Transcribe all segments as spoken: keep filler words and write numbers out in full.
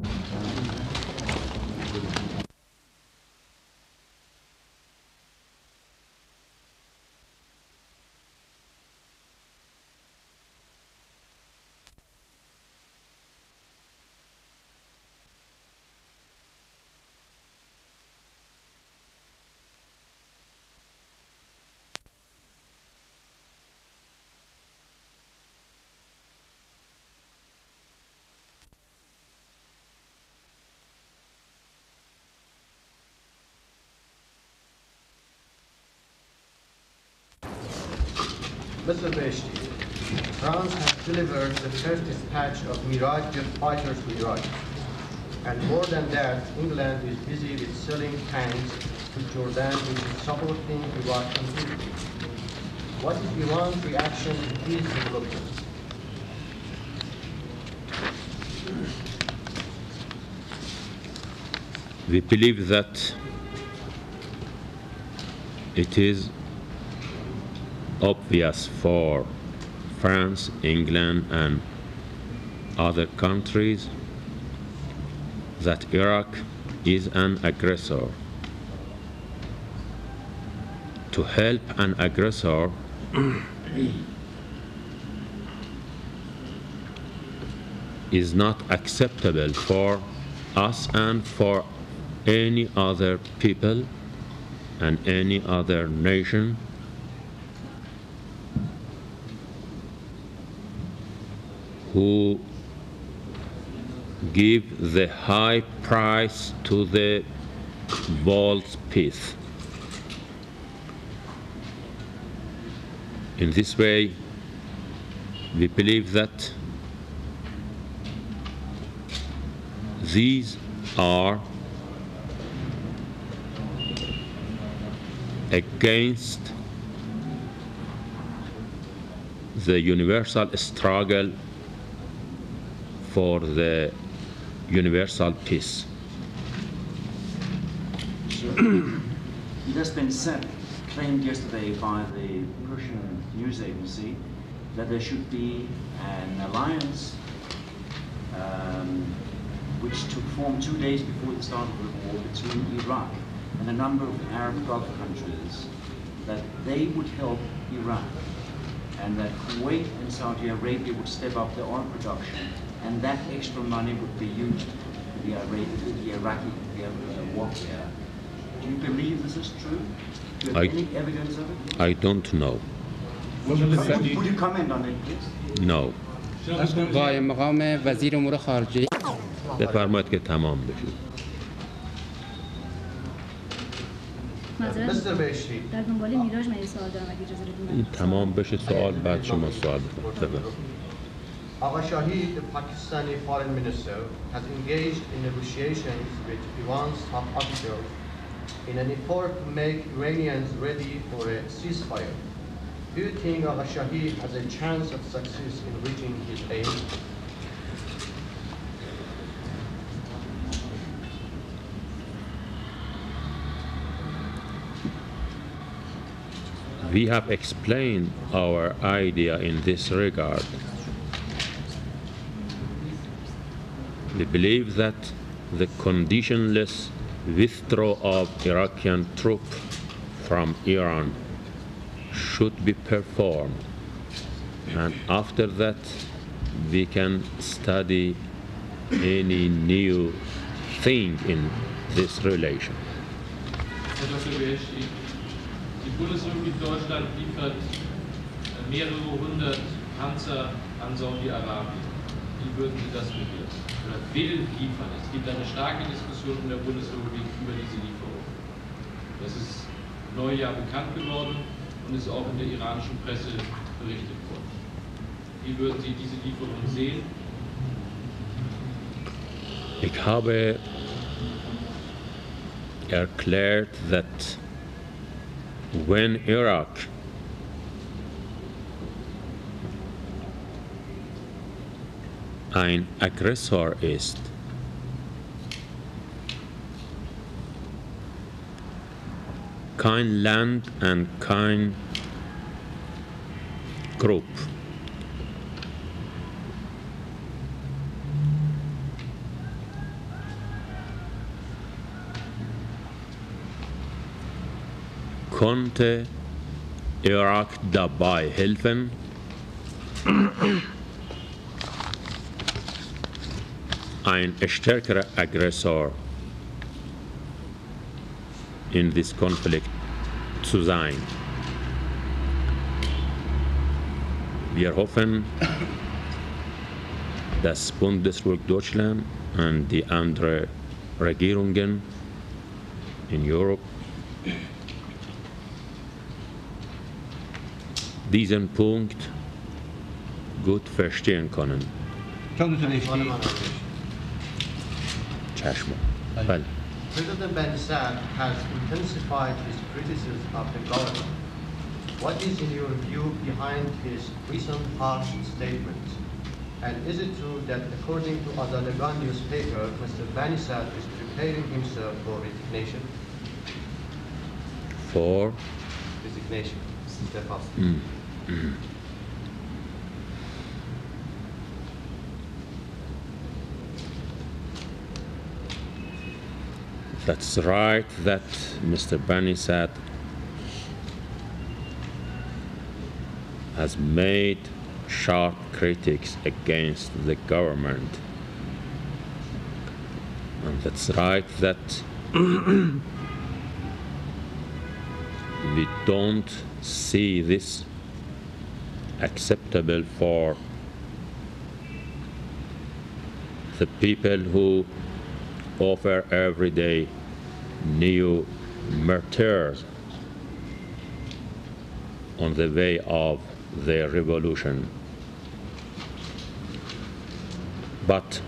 Mister Beheshti, France has delivered the first dispatch of Mirage jet fighters to Iraq. And more than that, England is busy with selling tanks to Jordan, which is supporting Iraq completely. What is Iran's reaction to these developments? We believe that it is obvious for France, England, and other countries that Iraq is an aggressor. To help an aggressor is not acceptable for us and for any other people and any other nation who give the high price to the world's peace. In this way, we believe that these are against the universal struggle for the universal peace. It has been said, claimed yesterday by the Russian news agency, that there should be an alliance um, which took form two days before the start of the war between Iraq and a number of Arab Gulf countries, that they would help Iraq, and that Kuwait and Saudi Arabia would step up their oil production, and that extra money would be used for the, Arabian, the Iraqi uh, warfare. Do you believe this is true? Do you have I, any evidence of it? I don't know. Would you, would, would you comment on it, please? No. قائم مقام وزیر امور خارجه بفرمایید که تمام بشه. Mister Beheshti, در دنبال میراژ من یه سوال دارم اگه اجازه بدید. این تمام بشه سوال بعد شما سوال بکنید. Agha Shahid, the Pakistani foreign minister, has engaged in negotiations with Iran's top officials in an effort to make Iranians ready for a ceasefire. Do you think Agha Shahid has a chance of success in reaching his aim? We have explained our idea in this regard. We believe that the conditionless withdrawal of Iraqi troops from Iran should be performed, and after that we can study any new thing in this relation. Die Bundesrepublik Deutschland liefert mehrere hundert Panzer an Saudi-Arabien. Wie würden Sie das bewerten? Oder will liefern? Es gibt eine starke Diskussion in der Bundesrepublik über diese Lieferung. Das ist im Neujahr bekannt geworden und ist auch in der iranischen Presse berichtet worden. Wie würden Sie diese Lieferung sehen? Ich habe erklärt, that when Iraq ein Aggressor ist, kein Land und kein Gruppe konnte Irak dabei helfen, ein stärkerer Aggressor in diesem Konflikt zu sein. Wir hoffen, das Bundesrepublik Deutschland und die anderen Regierungen in Europa diesen Punkt gut verstehen können. چشم. بله. President Bani Sadr has intensified his criticism of the government. What is, in your view, behind his recent harsh statements? And is it true that, according to Azalegan newspaper, Mister Bani Sadr is preparing himself for resignation? For? Resignation. Step up. Mm. Mm. That's right that Mister Bani Sadr has made sharp critics against the government. And that's right that we don't see this acceptable for the people who offer every day new martyrs on the way of the revolution. But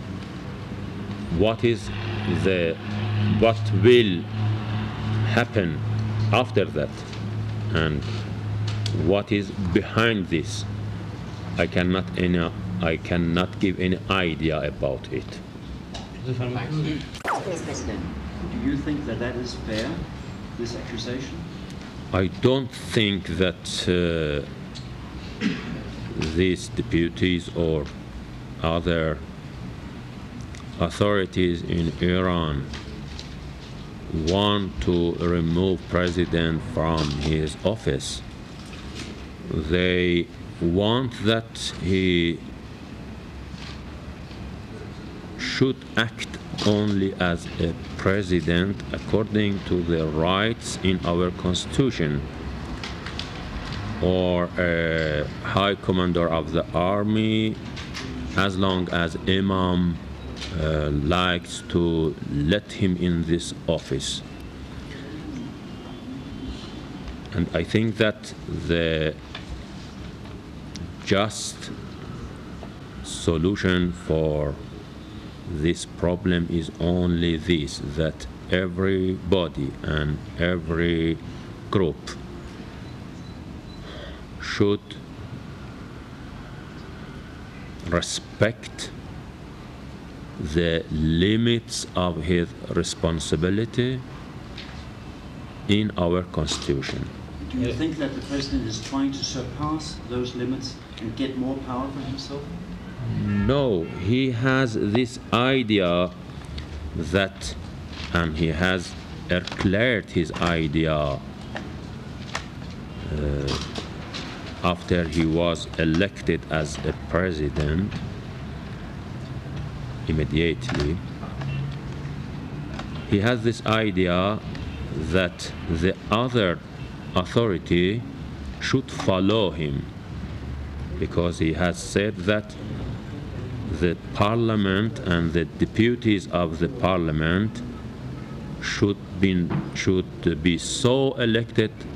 what is the what will happen after that, and what is behind this? I cannot any I cannot give any idea about it. Mister President, do you think that that is fair, this accusation? I don't think that uh, these deputies or other authorities in Iran want to remove President from his office. They want that he should act only as a president according to the rights in our constitution, or a high commander of the army, as long as Imam uh, likes to let him in this office. And I think that the just solution for this problem is only this, that everybody and every group should respect the limits of his responsibility in our constitution. Do you think that the president is trying to surpass those limits and get more power for himself? No, he has this idea that, and he has declared his idea uh, after he was elected as a president immediately. He has this idea that the other authority should follow him, because he has said that the parliament and the deputies of the parliament should be, should be so elected